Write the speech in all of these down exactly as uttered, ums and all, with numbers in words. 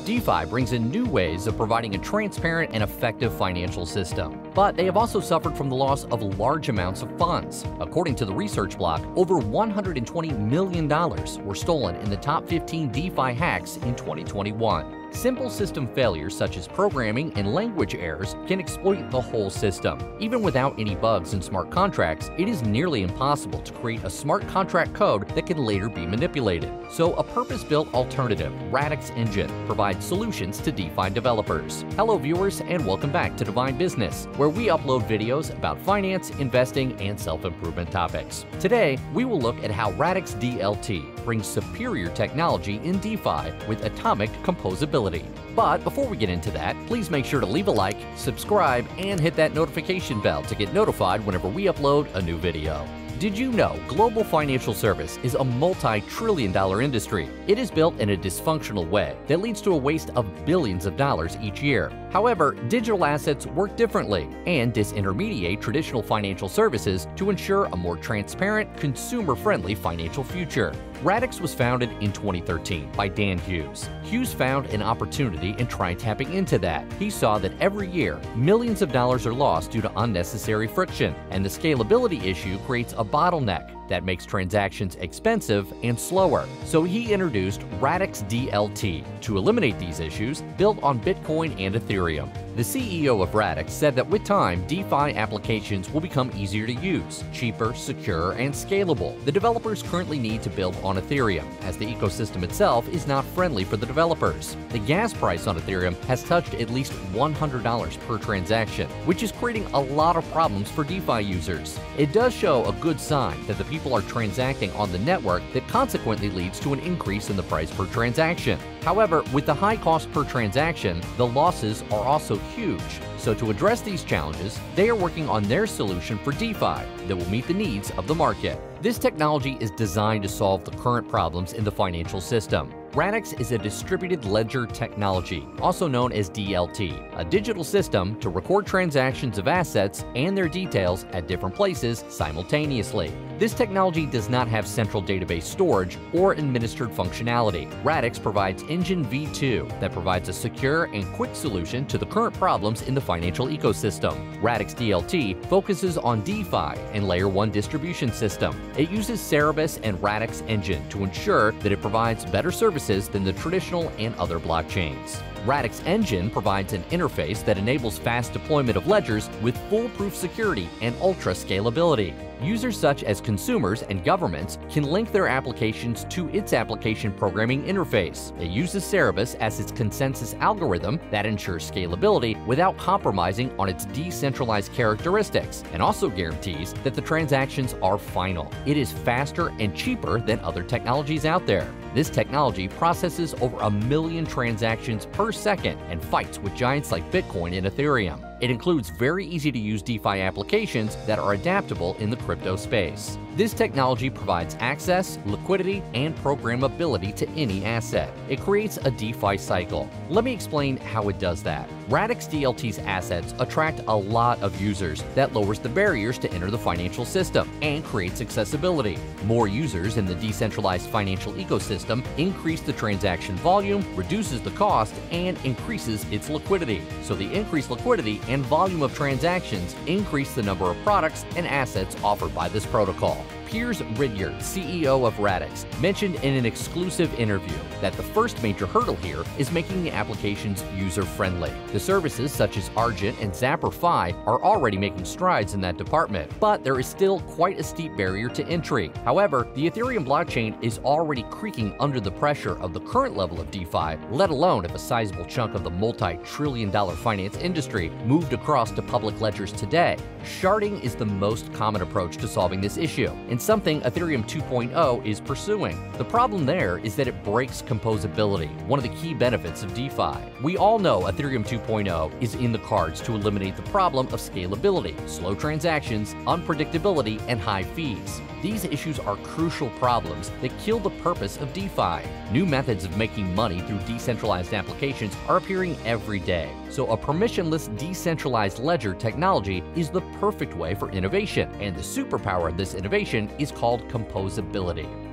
DeFi brings in new ways of providing a transparent and effective financial system. But they have also suffered from the loss of large amounts of funds. According to the research block, over one hundred twenty million dollars were stolen in the top fifteen DeFi hacks in twenty twenty-one. Simple system failures such as programming and language errors can exploit the whole system. Even without any bugs in smart contracts, it is nearly impossible to create a smart contract code that can later be manipulated. So a purpose-built alternative, Radix Engine, provides solutions to DeFi developers. Hello viewers, and welcome back to Divine Business, where we upload videos about finance, investing, and self-improvement topics. Today, we will look at how Radix D L T brings superior technology in DeFi with atomic composability. But before we get into that, please make sure to leave a like, subscribe, and hit that notification bell to get notified whenever we upload a new video. Did you know global financial service is a multi-trillion dollar industry? It is built in a dysfunctional way that leads to a waste of billions of dollars each year. However, digital assets work differently and disintermediate traditional financial services to ensure a more transparent, consumer-friendly financial future. Radix was founded in twenty thirteen by Dan Hughes. Hughes found an opportunity and tried tapping into that. He saw that every year, millions of dollars are lost due to unnecessary friction, and the scalability issue creates a bottleneck that makes transactions expensive and slower. So he introduced Radix D L T to eliminate these issues, built on Bitcoin and Ethereum. The C E O of Radix said that with time, DeFi applications will become easier to use, cheaper, secure, and scalable. The developers currently need to build on Ethereum, as the ecosystem itself is not friendly for the developers. The gas price on Ethereum has touched at least one hundred dollars per transaction, which is creating a lot of problems for DeFi users. It does show a good sign that the people are transacting on the network that consequently leads to an increase in the price per transaction. However, with the high cost per transaction, the losses are also huge. So to address these challenges, they are working on their solution for DeFi that will meet the needs of the market. This technology is designed to solve the current problems in the financial system. Radix is a distributed ledger technology, also known as D L T, a digital system to record transactions of assets and their details at different places simultaneously. This technology does not have central database storage or administered functionality. Radix provides Engine V two that provides a secure and quick solution to the current problems in the financial ecosystem. Radix D L T focuses on DeFi and Layer one distribution system. It uses Cerebus and Radix Engine to ensure that it provides better services than the traditional and other blockchains. Radix Engine provides an interface that enables fast deployment of ledgers with foolproof security and ultra scalability. Users such as consumers and governments can link their applications to its application programming interface. It uses Cerebus as its consensus algorithm that ensures scalability without compromising on its decentralized characteristics, and also guarantees that the transactions are final. It is faster and cheaper than other technologies out there. This technology processes over a million transactions per second and fights with giants like Bitcoin and Ethereum. It includes very easy-to-use DeFi applications that are adaptable in the crypto space. This technology provides access, liquidity, and programmability to any asset. It creates a DeFi cycle. Let me explain how it does that. Radix D L T's assets attract a lot of users. That lowers the barriers to enter the financial system and creates accessibility. More users in the decentralized financial ecosystem increase the transaction volume, reduces the cost, and increases its liquidity. So the increased liquidity and volume of transactions increase the number of products and assets offered by this protocol. Piers Ridyard, C E O of Radix, mentioned in an exclusive interview that the first major hurdle here is making the applications user-friendly. The services such as Argent and ZapperFi are already making strides in that department, but there is still quite a steep barrier to entry. However, the Ethereum blockchain is already creaking under the pressure of the current level of DeFi, let alone if a sizable chunk of the multi-trillion dollar finance industry moved across to public ledgers today. Sharding is the most common approach to solving this issue, and something Ethereum two point oh is pursuing. The problem there is that it breaks composability, one of the key benefits of DeFi. We all know Ethereum two point oh is in the cards to eliminate the problem of scalability, slow transactions, unpredictability, and high fees. These issues are crucial problems that kill the purpose of DeFi. New methods of making money through decentralized applications are appearing every day, so a permissionless decentralized ledger technology is the perfect way for innovation, and the superpower of this innovation is called composability.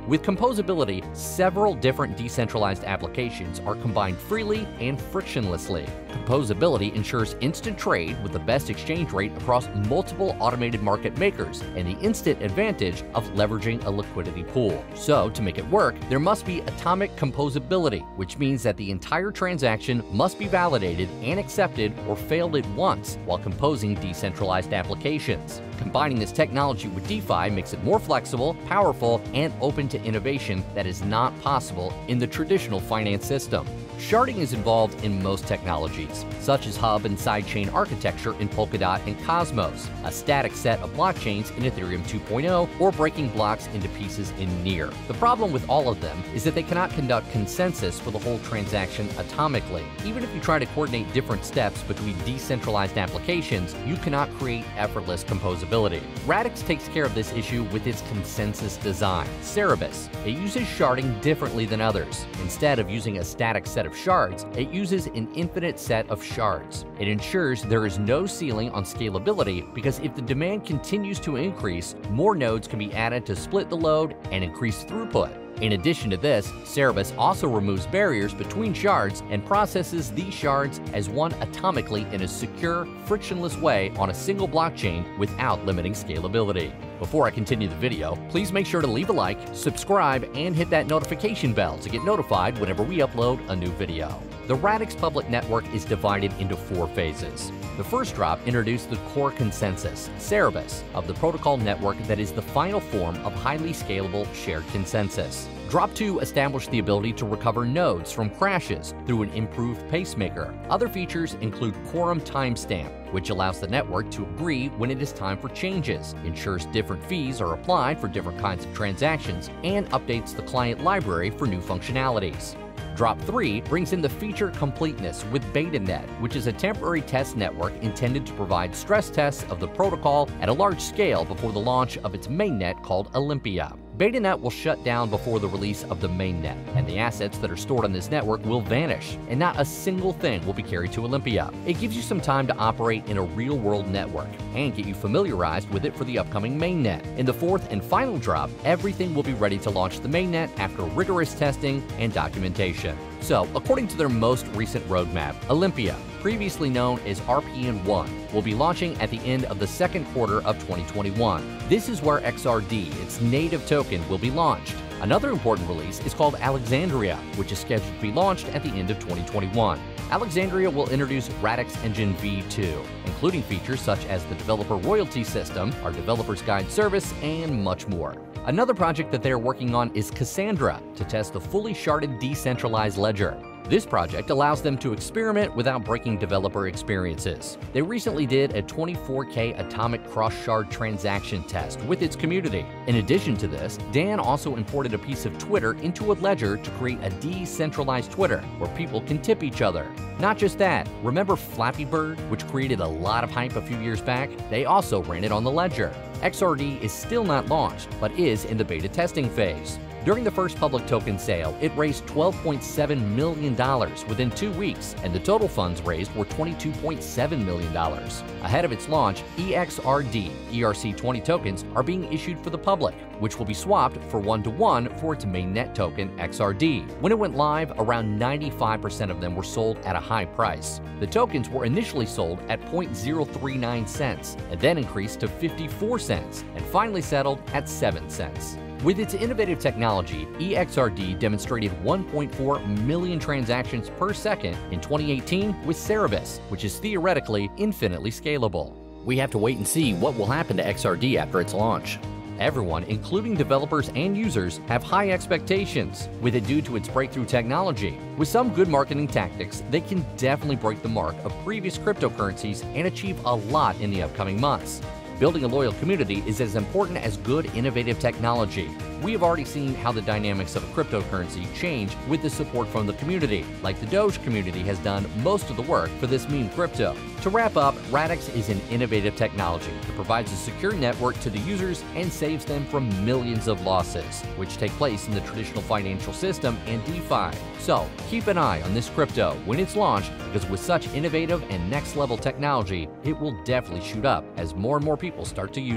With Composability, several different decentralized applications are combined freely and frictionlessly. Composability ensures instant trade with the best exchange rate across multiple automated market makers and the instant advantage of leveraging a liquidity pool. So, to make it work, there must be atomic composability, which means that the entire transaction must be validated and accepted or failed at once while composing decentralized applications. Combining this technology with DeFi makes it more flexible, powerful, and open to innovation that is not possible in the traditional finance system. Sharding is involved in most technologies, such as hub and sidechain architecture in Polkadot and Cosmos, a static set of blockchains in Ethereum two point oh, or breaking blocks into pieces in Near. The problem with all of them is that they cannot conduct consensus for the whole transaction atomically. Even if you try to coordinate different steps between decentralized applications, you cannot create effortless composability. Radix takes care of this issue with its consensus design, Cerebus. It uses sharding differently than others. Instead of using a static set of shards, it uses an infinite set of shards. It ensures there is no ceiling on scalability because if the demand continues to increase, more nodes can be added to split the load and increase throughput. In addition to this, Cerebus also removes barriers between shards and processes these shards as one atomically in a secure, frictionless way on a single blockchain without limiting scalability. Before I continue the video, please make sure to leave a like, subscribe, and hit that notification bell to get notified whenever we upload a new video. The Radix public network is divided into four phases. The first drop introduced the core consensus, Cerebus, of the protocol network that is the final form of highly scalable shared consensus. Drop two established the ability to recover nodes from crashes through an improved pacemaker. Other features include quorum timestamp, which allows the network to agree when it is time for changes, ensures different fees are applied for different kinds of transactions, and updates the client library for new functionalities. Drop three brings in the feature completeness with BetaNet, which is a temporary test network intended to provide stress tests of the protocol at a large scale before the launch of its mainnet called Olympia. BetaNet will shut down before the release of the mainnet, and the assets that are stored on this network will vanish, and not a single thing will be carried to Olympia. It gives you some time to operate in a real-world network and get you familiarized with it for the upcoming mainnet. In the fourth and final drop, everything will be ready to launch the mainnet after rigorous testing and documentation. So, according to their most recent roadmap, Olympia, previously known as R P N one, will be launching at the end of the second quarter of twenty twenty-one. This is where X R D, its native token, will be launched. Another important release is called Alexandria, which is scheduled to be launched at the end of twenty twenty-one. Alexandria will introduce Radix Engine V two, including features such as the developer royalty system, our developer's guide service, and much more. Another project that they are working on is Cassandra, to test the fully sharded decentralized ledger. This project allows them to experiment without breaking developer experiences. They recently did a twenty-four K atomic cross-shard transaction test with its community. In addition to this, Dan also imported a piece of Twitter into a ledger to create a decentralized Twitter where people can tip each other. Not just that, remember Flappy Bird, which created a lot of hype a few years back? They also ran it on the ledger. X R D is still not launched, but is in the beta testing phase. During the first public token sale, it raised twelve point seven million dollars within two weeks, and the total funds raised were twenty-two point seven million dollars. Ahead of its launch, E X R D E R C twenty tokens are being issued for the public, which will be swapped for one-to-one for its mainnet token X R D. When it went live, around ninety-five percent of them were sold at a high price. The tokens were initially sold at zero point zero three nine cents, and then increased to fifty-four cents, and finally settled at seven cents. With its innovative technology, E X R D demonstrated one point four million transactions per second in twenty eighteen with Cerebus, which is theoretically infinitely scalable. We have to wait and see what will happen to X R D after its launch. Everyone, including developers and users, have high expectations, with it due to its breakthrough technology. With some good marketing tactics, they can definitely break the mark of previous cryptocurrencies and achieve a lot in the upcoming months. Building a loyal community is as important as good, innovative technology. We have already seen how the dynamics of a cryptocurrency change with the support from the community, like the Doge community has done most of the work for this meme crypto. To wrap up, Radix is an innovative technology that provides a secure network to the users and saves them from millions of losses, which take place in the traditional financial system and DeFi. So, keep an eye on this crypto when it's launched, because with such innovative and next-level technology, it will definitely shoot up as more and more people start to use it.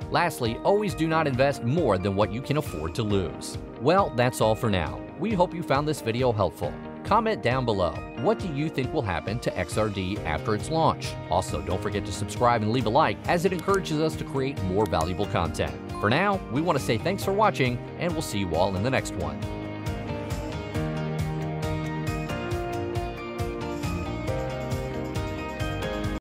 Lastly, always do not invest more than what you can afford to lose. Well, that's all for now. We hope you found this video helpful. Comment down below, what do you think will happen to X R D after its launch? Also, don't forget to subscribe and leave a like, as it encourages us to create more valuable content. For now, we want to say thanks for watching, and we'll see you all in the next one.